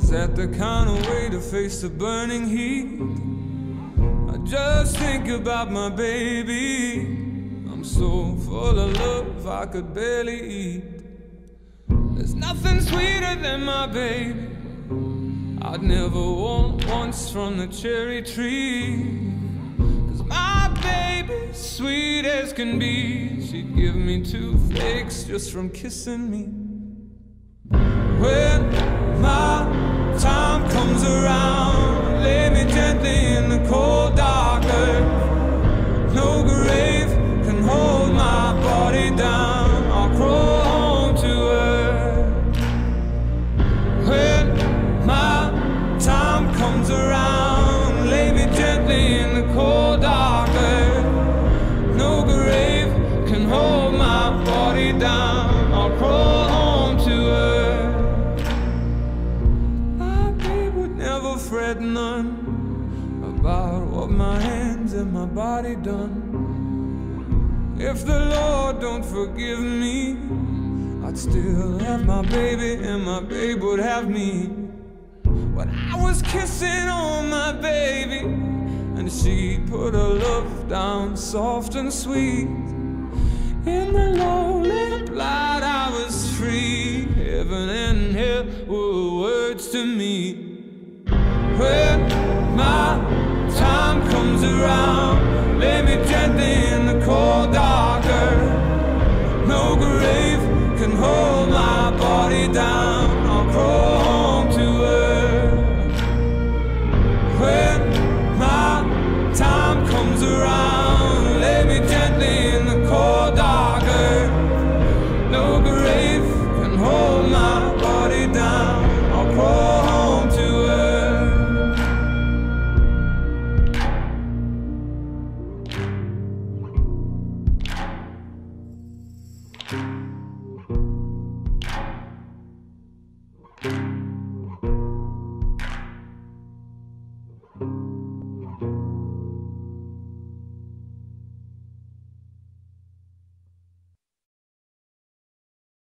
Is that the kind of way to face the burning heat? I just think about my baby. I'm so full of love I could barely eat. There's nothing sweeter than my baby. I'd never want once from the cherry tree. 'Cause my baby's sweet as can be. She'd give me toothaches just from kissing me. When my time comes around, lay me gently in the cold dark earth. No grave can hold my body down. I'll crawl home to earth. When my time comes around, lay me gently in the cold dark earth. No grave can hold my body down. I'll crawl home to earth. My babe would never fret none about what my hands and my body done. If the Lord don't forgive me, I'd still have my baby and my babe would have me. When I was kissing on my baby and she put her love down soft and sweet, in the lonely light I was free. Heaven and hell were words to me. When my time comes around,